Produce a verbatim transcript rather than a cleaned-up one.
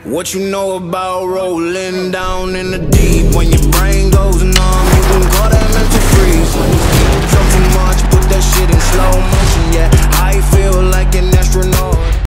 What you know about rolling down in the deep when your brain